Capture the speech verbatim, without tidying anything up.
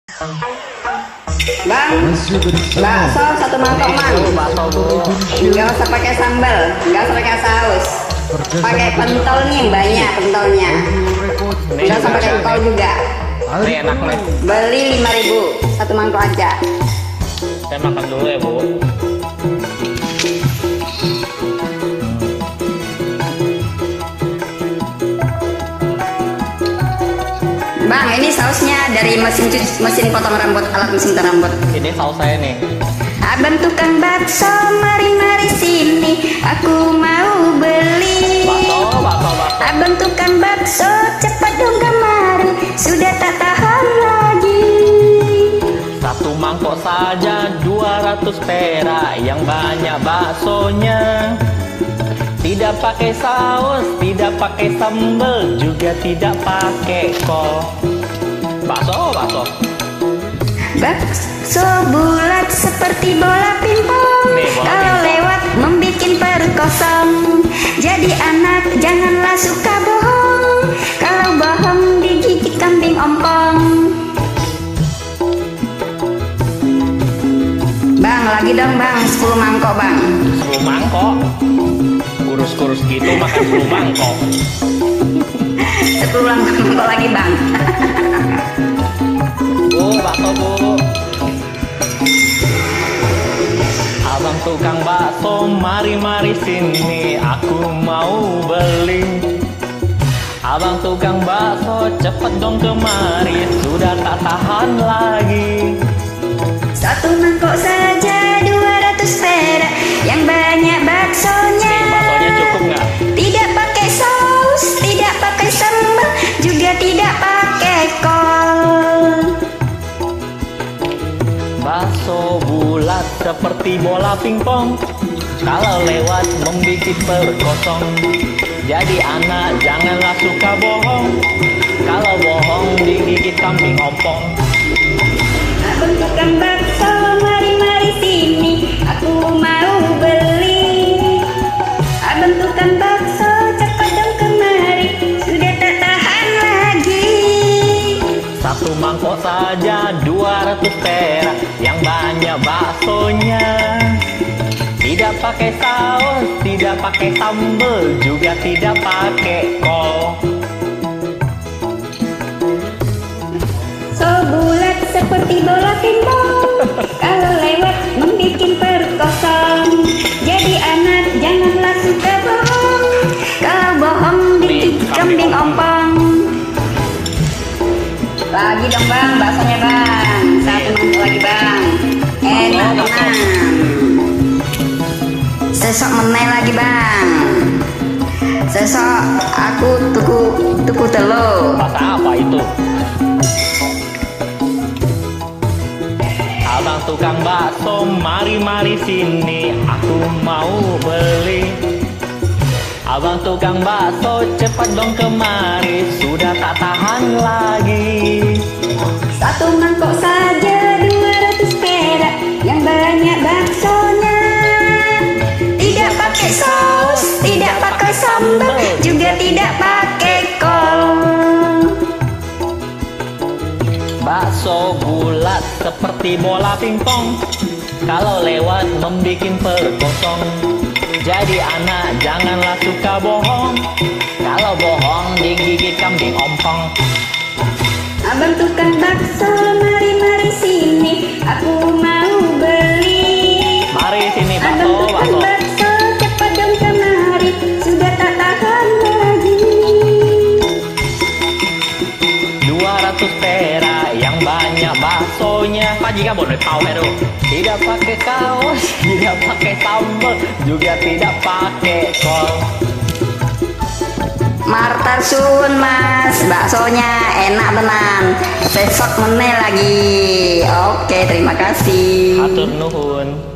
Bang, bakso satu mangkok man. Nggak usah pakai sambal, nggak usah pakai saus. Pakai pentolnya yang banyak, pentolnya. Nggak usah pakai pentol juga. Ini enak nih. Beli lima ribu satu mangkok aja. Saya makan dulu ya bu. Bang, ini sausnya dari mesin cuci, mesin potong rambut, alat mesin potong rambut. Ini saus saya nih. Abang tukang bakso, mari mari sini, aku mau beli. Bakso, bakso, bakso. Abang tukang bakso, cepat dong kemari, sudah tak tahan lagi. Satu mangkok saja dua ratus perak, yang banyak baksonya. Tidak pakai saus, tidak pakai sambal, juga tidak pakai kol. Bakso, bakso. Bakso bulat seperti bola pingpong. Nih, bola Kalau pingpong. lewat membikin perut kosong. Jadi anak janganlah suka bohong. Kalau bohong digigit kambing ompong. Bang, lagi dong bang, sepuluh mangkok bang. sepuluh mangkok. Kurus-kurus gitu makan sepuluh mangkok. sepuluh mangkok lagi bang. Bu, bakso bu. Abang tukang bakso, mari-mari sini, aku mau beli. Abang tukang bakso, cepet dong kemari, sudah tak tahan lagi. Satu mangkok saja dua ratus perak, yang banyak baksonya. Nih, baksonya cukup nggak? Tidak pakai saus, tidak pakai sambal, juga tidak pakai kol. Bakso bulat seperti bola pingpong, kalau lewat membikin perut kosong. Jadi anak janganlah suka bohong, kalau bohong digigit kambing ompong. Abang tukang bakso, mari-mari sini, aku mau beli. Abang tukang bakso, cepat dong kemari, sudah tak tahan lagi. Satu mangkok saja dua ratus perak, yang banyak baksonya. Tidak pakai saus, tidak pakai sambal, juga tidak pakai kol. So bulat seperti bola pingpong, kalau lewat membikin perut kosong. Jadi anak janganlah suka bohong, kalau bohong digigit kambing ompong. Lagi dong bang, baksonya bang, satu mangkok lagi bang. Enak bang. Sesok meneh lagi bang. Sesok aku tuku tuku telur. Rasa apa itu? Abang tukang bakso, mari-mari sini, aku mau beli. Abang tukang bakso, cepat dong kemari, sudah tak tahan lagi. Satu mangkok saja dua ratus perak, yang banyak baksonya. Tidak pakai saus, tidak pakai sambal, juga tidak pakai kol. Bakso bulat seperti bola pingpong, kalau lewat membikin perut kosong. Jadi anak janganlah suka bohong, kalau bohong digigit kambing ompong. Abang tukang bakso, mari-mari sini, aku mau beli. Mari sini Abang bakso, tukang bakso. bakso, cepat dong kemari, sudah tak tahan lagi. dua ratus perak, yang banyak baksonya. Pak jika boleh tahu itu. Tidak pakai kaos, tidak pakai sambal, juga tidak pakai kol. Martar sun mas, baksonya enak tenan. Besok meneh lagi. Oke, terima kasih. Hatur nuhun.